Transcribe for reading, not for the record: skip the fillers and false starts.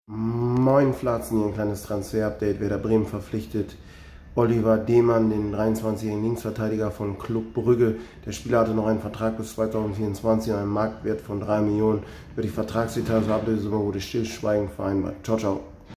Moin Flatzen, hier ein kleines Transfer-Update. Werder Bremen verpflichtet Oliver Demann, den 23-jährigen Linksverteidiger von Club Brügge. Der Spieler hatte noch einen Vertrag bis 2024 und einen Marktwert von 3 Millionen. Über die Vertragsdetails und Ablösesumme wurde stillschweigend vereinbart. Ciao, ciao.